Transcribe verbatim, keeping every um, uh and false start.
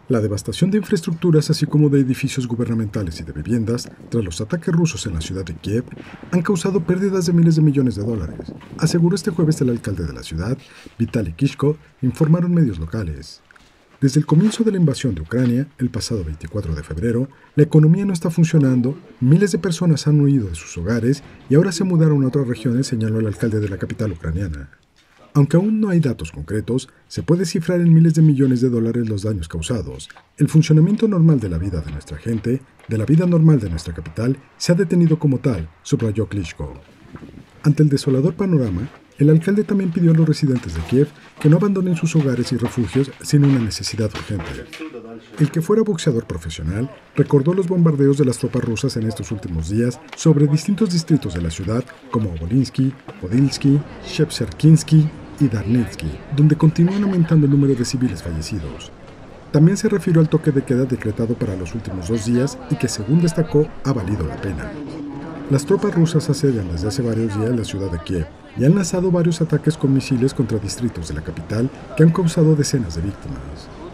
La devastación de infraestructuras, así como de edificios gubernamentales y de viviendas, tras los ataques rusos en la ciudad de Kiev, han causado pérdidas de miles de millones de dólares, aseguró este jueves el alcalde de la ciudad, Vitaly Klitschko, informaron medios locales. Desde el comienzo de la invasión de Ucrania, el pasado veinticuatro de febrero, la economía no está funcionando, miles de personas han huido de sus hogares y ahora se mudaron a otras regiones, señaló el alcalde de la capital ucraniana. Aunque aún no hay datos concretos, se puede cifrar en miles de millones de dólares los daños causados. El funcionamiento normal de la vida de nuestra gente, de la vida normal de nuestra capital, se ha detenido como tal, subrayó Klitschko. Ante el desolador panorama, el alcalde también pidió a los residentes de Kiev que no abandonen sus hogares y refugios sin una necesidad urgente. El que fuera boxeador profesional recordó los bombardeos de las tropas rusas en estos últimos días sobre distintos distritos de la ciudad como Volinsky, Podilsky, Shevcherkinsky y Darnitsky, donde continúan aumentando el número de civiles fallecidos. También se refirió al toque de queda decretado para los últimos dos días y que, según destacó, ha valido la pena. Las tropas rusas asedian desde hace varios días la ciudad de Kiev y han lanzado varios ataques con misiles contra distritos de la capital que han causado decenas de víctimas.